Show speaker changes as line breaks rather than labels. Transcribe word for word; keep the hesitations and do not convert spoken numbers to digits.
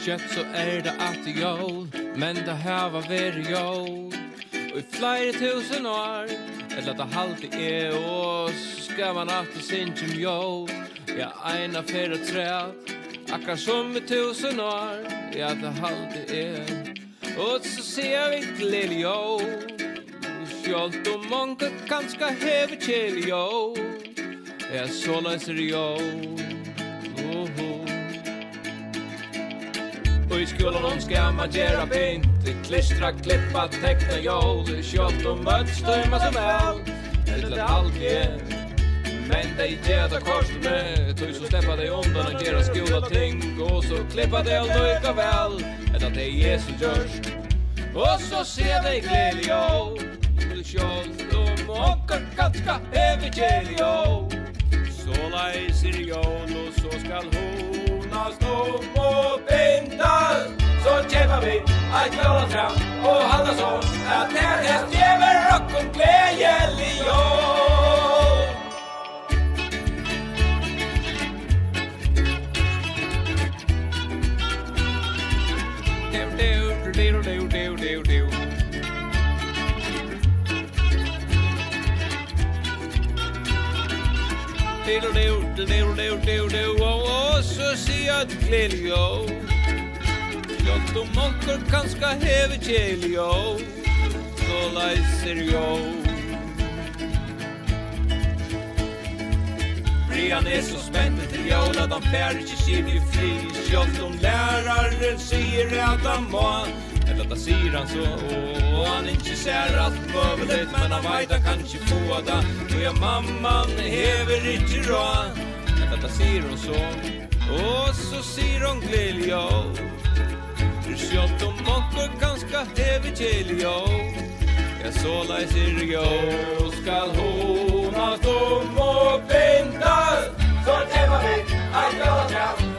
Kött så är det att det jól, men det här var very jól. Och i flera tusen år, eller det halvt är och ska man alltid synge om jól. Ja, ena fyra träd, akkar som i tusen år, ja, det halvt är. Och så ser vi glädje jól, sjolt och många kanske hever till jól. Ja, så läser jól. Och i skolan ska man göra pint, klistra, klippa, teckna jól, kjott och möts, stöma så väl, eller allt igen. Men det är det där korsar med, tog så släppa dig undan och göra skola ting, och så klippa dig och lycka väl, eller att det är Jesus görs. Och så ser dig glädje jól, kjott och många kanske hever till jól. Så läser jól och så skall hona stå på pintar. Så kämpar vi att klara fram och handla så att det här stämmer rock och glädjelig jól. Du, du, du, du, du, du, du. Diddle diddle diddle diddle diddle diddle. Och så ser jag ett glädje jól. Kjott och månkor kanske hever till jól. Så läser jól. Brian är så spänd till jól att han färd inte sin i fri. Kjott om läraren säger att han må. Eller att säger han så. Och han inte ser allt möjligt, men han vet han kanske få det. Och ja, mamman hever inte råd. Eller att säger hon så. Och så säger hon glädje jól. Du kjott om månkor kanske hever till jól. Ja, så läser jól. Skall hon ha stom och pintar. Så kämpar vi att göra fram.